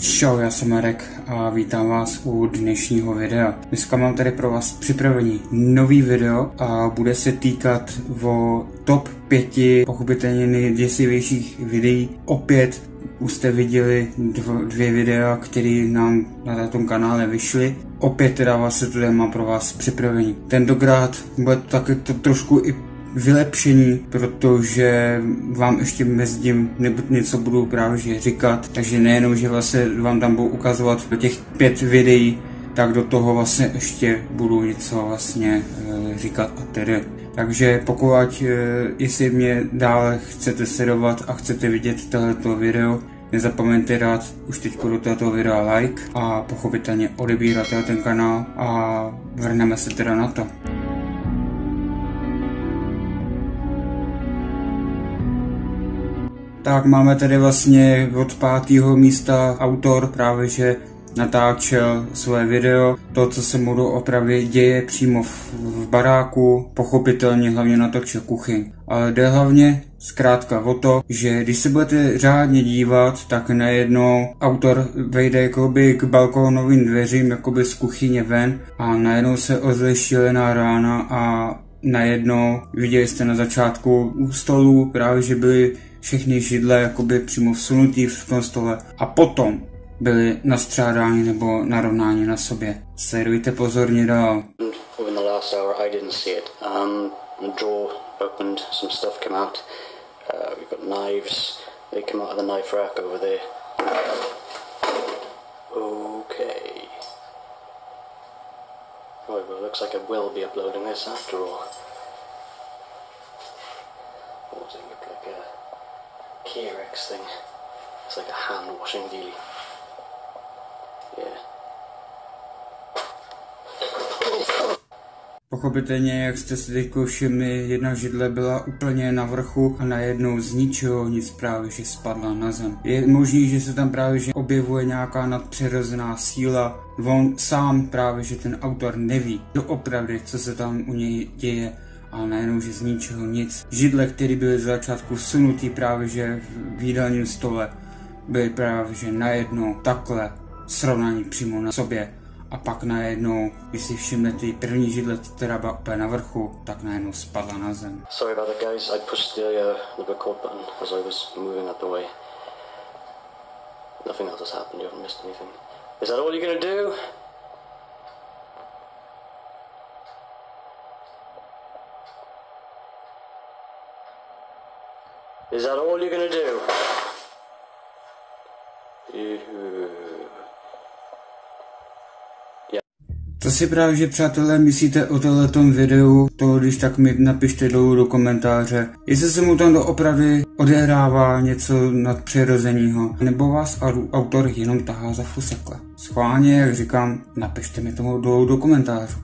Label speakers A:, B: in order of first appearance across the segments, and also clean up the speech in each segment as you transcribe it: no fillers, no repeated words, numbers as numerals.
A: Čau, já jsem Marek a vítám vás u dnešního videa. Dneska mám tady pro vás připravený nový video a bude se týkat o top 5 pochopitelně nejděsivějších videí. Opět už jste viděli dvě videa, které nám na tom kanále vyšly. Opět teda vlastně to mám pro vás připravený. Tentokrát bude taky to trošku i vylepšení, protože vám ještě mezi tím něco budu právě říkat, takže nejenom, že vlastně vám tam budu ukazovat do těch 5 videí, tak do toho vlastně ještě budu něco vlastně říkat a tedy. Takže pokud jestli mě dále chcete sledovat a chcete vidět tohleto video, nezapomeňte dát už teď do tohoto videa like a pochopitelně odebírat ten kanál a vrhneme se teda na to. Tak máme tady vlastně od 5. místa autor právě že natáčel svoje video. To, co se mu doopravdy děje přímo v baráku, pochopitelně hlavně natočil kuchyň. Ale jde hlavně zkrátka o to, že když se budete řádně dívat, tak najednou autor vejde jakoby k balkónovým dveřím jakoby z kuchyně ven a najednou se ozve šílená rána a najednou viděli jste na začátku u stolu právě, že byly všechny židle jakoby přímo vsunutý v tom stole a potom byly nastřádány nebo narovnány na sobě. Sledujte pozorně dál.
B: In the last hour I didn't see it. The drawer opened, some stuff came out. We've got knives. They come out of the knife rack over there. Okay. Right, well, it looks like I will be uploading this after all. What does it look like? A K-Rex thing. It's like a hand washing dealie. Yeah.
A: Pochopitelně, jak jste si teď všimli, jedna židle byla úplně na vrchu a najednou z ničeho nic právě že spadla na zem. Je možný, že se tam právě že objevuje nějaká nadpřirozená síla. On sám právě že ten autor neví doopravdy, co se tam u něj děje. A najednou, že z ničeho nic. Židle, které byly z začátku vsunutý právě že v jídelním stole, byly právě že najednou takhle srovnaní přímo na sobě. A pak najednou, když si všimnete první židle, která byla úplně na vrchu, tak najednou spadla na zem.
B: Sorry about that, guys. I pushed the record button as I was moving out the way. Nothing else has happened. You haven't missed anything. Is that all you're gonna do? Is that all you're gonna do?
A: Co si právě, že přátelé, myslíte o tohletom videu, to když tak mi napište dolů do komentáře. Jestli se mu tam doopravdy odehrává něco nadpřirozeného, nebo vás autor jenom tahá za fusekle. Schválně, jak říkám, napište mi tomu dolů do komentářů.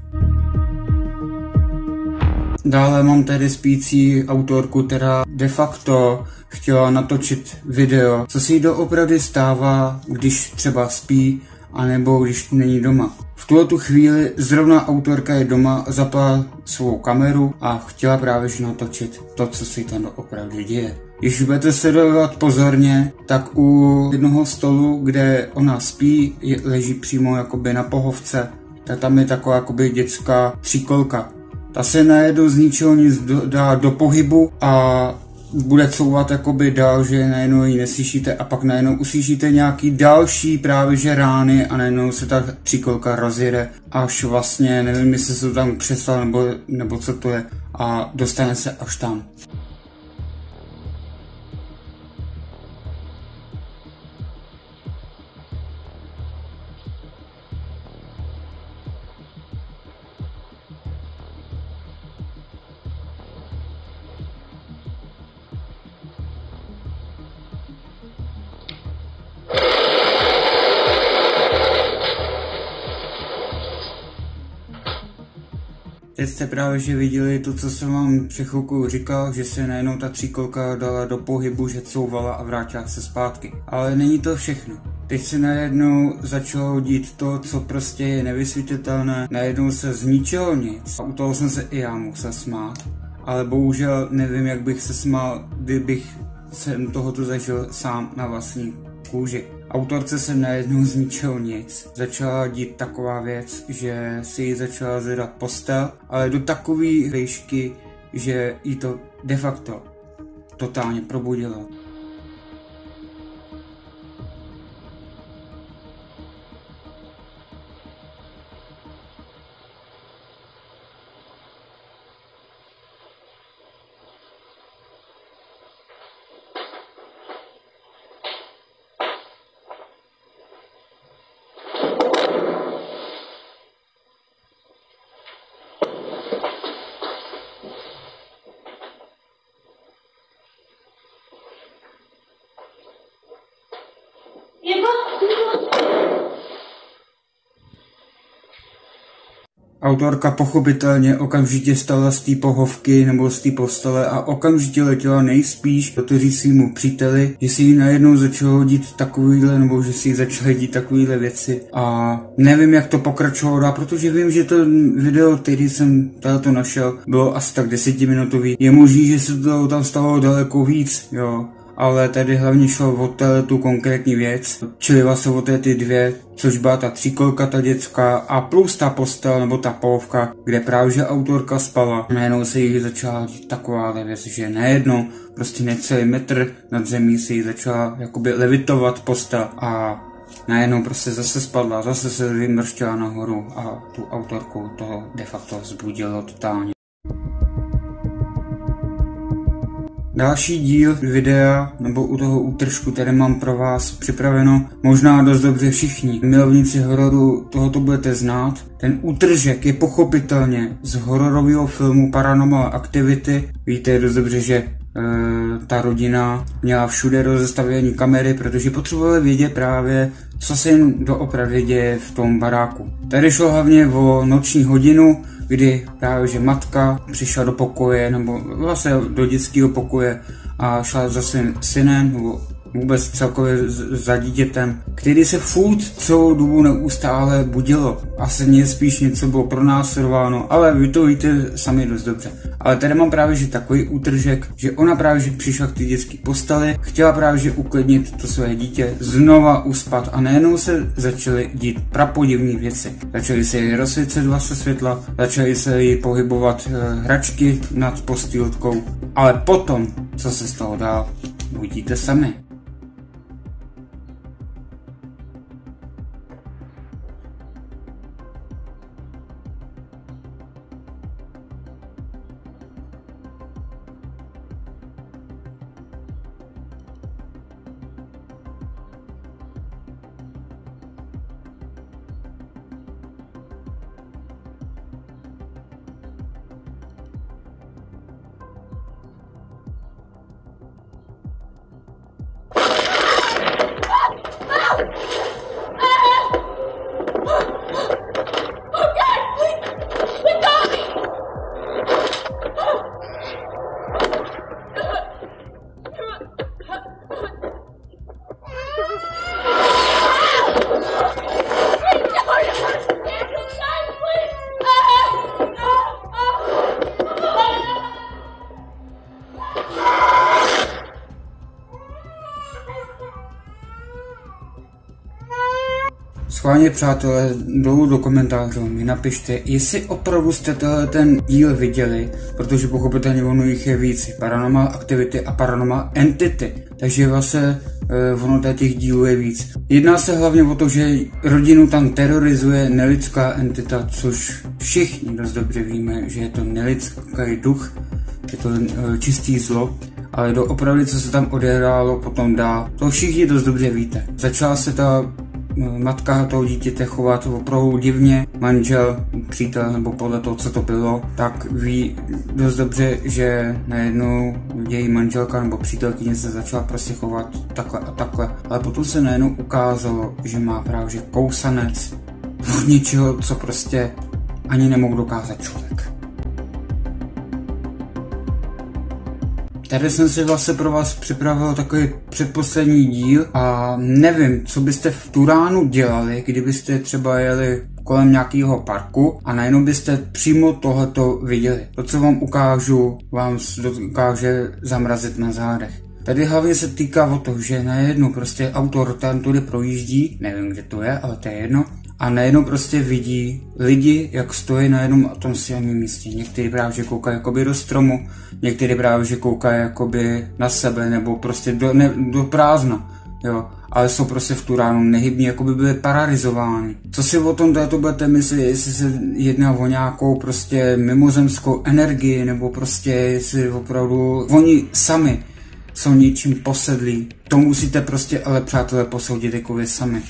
A: Dále mám tady spící autorku, která de facto chtěla natočit video, co si jí doopravdy stává, když třeba spí, anebo když není doma. V tuhletu chvíli zrovna autorka je doma, zapala svou kameru a chtěla právě natočit to, co si tam doopravdy děje. Když budete sledovat pozorně, tak u jednoho stolu, kde ona spí, leží přímo jakoby na pohovce, tak tam je taková jakoby dětská tříkolka. Ta se najednou z ničeho nic dá do pohybu a bude couvat jakoby dál, že najednou ji neslyšíte a pak najednou uslyšíte nějaký další právě že rány a najednou se ta tříkolka rozjede až vlastně, nevím jestli se to tam přestal nebo co to je a dostane se až tam. Teď jste právě že viděli to, co jsem vám před chvilkou říkal, že se najednou ta tříkolka dala do pohybu, že couvala a vrátila se zpátky. Ale není to všechno. Teď se najednou začalo dít to, co prostě je nevysvětlitelné. Najednou se z ničeho nic. A u toho jsem se i já musel smát. Ale bohužel nevím, jak bych se smál, kdybych jsem tohoto zažil sám na vlastní kůži. Autorce se najednou z ničeho nic začala dít taková věc, že si jí začala zvedat postel, ale do takové výšky, že jí to de facto totálně probudilo. Autorka pochopitelně okamžitě stala z té pohovky nebo z té postele a okamžitě letěla nejspíš do říct svýmu příteli, že si jí najednou začalo dít takovýhle, nebo že si jí začaly dít takovýhle věci. A nevím, jak to pokračovalo dál, protože vím, že to video, který jsem to našel, bylo asi tak 10minutový. Je možný, že se to tam stalo daleko víc, jo. Ale tady hlavně šlo o tu konkrétní věc, čili vlastně o ty dvě, což byla ta tříkolka, ta dětská a plus ta postel nebo ta pohovka, kde právě že autorka spala. Najednou se jí začala dít taková věc, že najednou prostě necelý metr nad zemí se jí začala jakoby levitovat postel a najednou prostě zase spadla, zase se vymrštila nahoru a tu autorku to de facto vzbudilo totálně. Další díl videa, nebo u toho útržku, který mám pro vás připraveno, možná dost dobře všichni milovníci hororu tohoto budete znát. Ten útržek je pochopitelně z hororového filmu Paranormal Activity. Víte dost dobře, že ta rodina měla všude rozestavěné kamery, protože potřebovali vědět právě, co se jim doopravdy děje v tom baráku. Tady šlo hlavně o noční hodinu, kdy právě že matka přišla do pokoje, nebo vlastně do dětského pokoje a šla za svým synem, nebo vůbec celkově za dítětem, který se furt celou dobu neustále budilo. Asi nejspíš něco bylo pronásledováno, ale vy to víte sami dost dobře. Ale tady mám právě že takový útržek, že ona právě že přišla k té dětské posteli, chtěla právě že uklidnit to své dítě, znova uspat a najednou se začaly dít prapodivné věci. Začaly se jí rozsvícet vlastně světla, začaly se jí pohybovat hračky nad postýlkou, ale potom, co se stalo dál, uvidíte sami. Schválně přátelé, dolů do komentářů mi napište, jestli opravdu jste ten díl viděli, protože pochopitelně ono jich je víc, Paranormal Activity a Paranormal Entity, takže vlastně ono těch dílů je víc. Jedná se hlavně o to, že rodinu tam terorizuje nelidská entita, což všichni dost dobře víme, že je to nelidský duch, je to čistý zlo, ale doopravdy, co se tam odehrálo potom dál, to všichni dost dobře víte. Začala se ta matka toho dítěte chovat opravdu divně, manžel, přítel nebo podle toho, co to bylo, tak ví dost dobře, že najednou její manželka nebo přítelkyně se začala prostě chovat takhle a takhle, ale potom se najednou ukázalo, že má právě že kousanec od něčeho, co prostě ani nemohl dokázat člověk. Tady jsem si vlastně pro vás připravil takový předposlední díl a nevím, co byste v tu ránu dělali, kdybyste třeba jeli kolem nějakého parku a najednou byste přímo tohleto viděli. To, co vám ukážu, vám dokáže zamrazit na zádech. Tady hlavně se týká o to, že najednou prostě autor tam tudy projíždí, nevím kde to je, ale to je jedno, a najednou prostě vidí lidi, jak stojí na jednom a tom silném místě. Někteří právě, že koukají jakoby do stromu, někteří právě, že koukají jakoby na sebe, nebo prostě do prázdna, jo. Ale jsou prostě v tu ránu nehybní, jako by byli paralizováni. Co si o tom této budete myslet, jestli se jedná o nějakou prostě mimozemskou energii, nebo prostě jestli opravdu oni sami jsou něčím posedlí. To musíte prostě ale přátelé posoudit jako vy sami.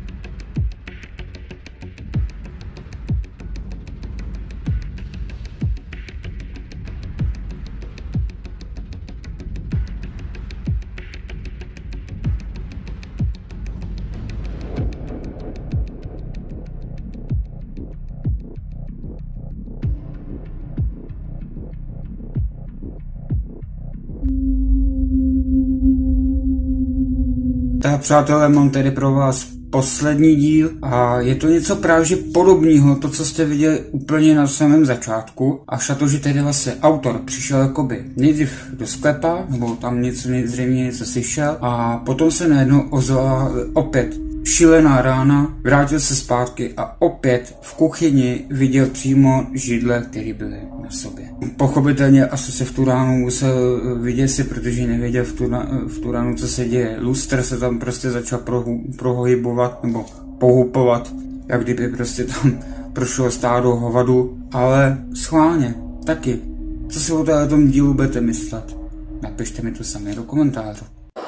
A: Tak přátelé, mám tady pro vás poslední díl a je to něco právě podobného, to co jste viděli úplně na samém začátku, až na to, že tady vlastně autor přišel jakoby nejdřív do sklepa, nebo tam zřejmě něco slyšel a potom se najednou ozvala opět šílená rána, vrátil se zpátky a opět v kuchyni viděl přímo židle, které byly na sobě. Pochopitelně asi se v tu ránu musel vyděsit, protože nevěděl v tu ránu, co se děje. Lustr se tam prostě začal prohybovat nebo pohupovat, jak kdyby prostě tam prošlo stádo hovadu, ale schválně, taky. Co si o tom dílu budete myslet? Napište mi to sami do komentářů.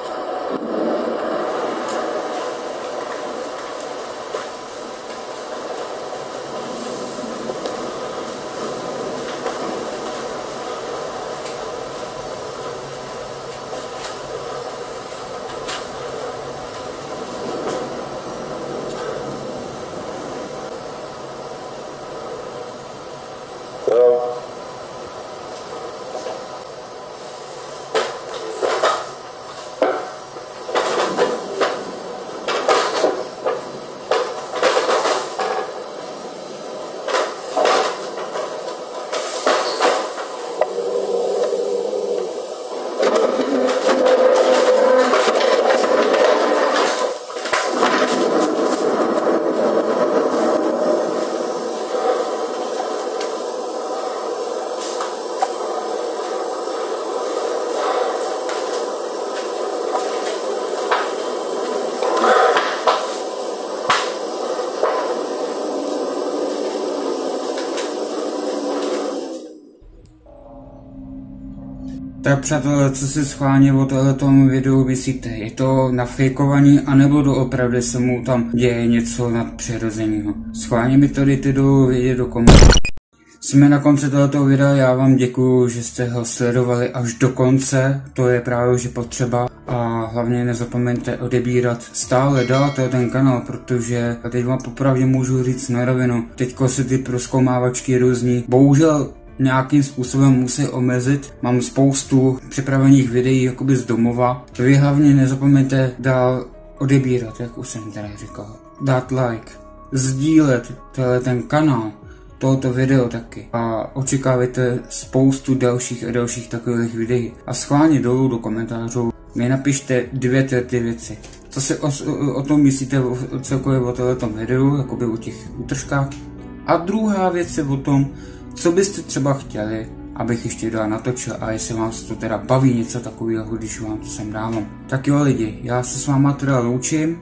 A: Tak přátelé, co si schválně o tohletom videu myslíte? Je to nafejkovaný, anebo doopravdy se mu tam děje něco nadpřirozeného? Schválně mi to dejte vědět do komentářů. Jsme na konci tohoto videa, já vám děkuju, že jste ho sledovali až do konce, to je právě že potřeba a hlavně nezapomeňte odebírat stále dál ten kanál, protože teď vám popravdě můžu říct na rovinu, teďko se ty prozkoumávačky různí, bohužel nějakým způsobem musí omezit. Mám spoustu připravených videí jakoby z domova. Vy hlavně nezapomeňte dál odebírat, jak už jsem tady říkal. Dát like, sdílet ten kanál, tohoto video taky. A očekávajte spoustu dalších takových videí. A schválně dolů do komentářů mi napište dvě ty věci. Co si o tom myslíte celkově o tomto videu, jakoby o těch útržkách. A druhá věc je o tom, co byste třeba chtěli, abych ještě dál natočil a jestli vás to teda baví něco takového, když vám to sem dávám. Tak jo lidi, já se s váma teda loučím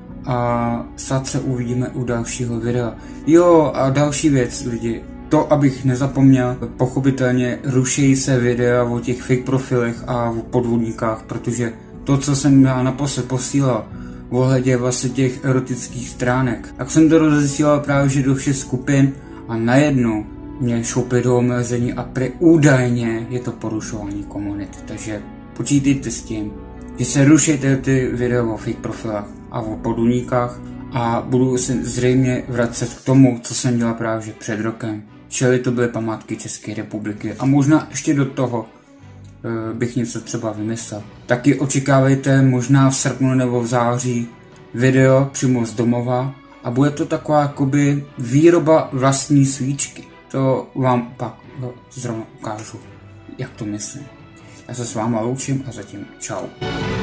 A: a snad se uvidíme u dalšího videa. Jo a další věc lidi, to abych nezapomněl, pochopitelně ruší se videa o těch fake profilech a o podvodníkách, protože to, co jsem já naposled posílal, ohledě vlastně těch erotických stránek, tak jsem to rozesílal právě že do všech skupin a najednou mě šoupli do omezení a údajně je to porušování komunity, takže počítejte s tím, že se rušíte ty videa o fake profilách a o podvodníkách a budu se zřejmě vracet k tomu, co jsem dělal právě před rokem, čili to byly památky České republiky a možná ještě do toho bych něco třeba vymyslel. Taky očekávejte možná v srpnu nebo v září video přímo z domova a bude to taková jakoby výroba vlastní svíčky. To vám pak zrovna ukážu, jak to myslím. Já se s váma loučím a zatím čau.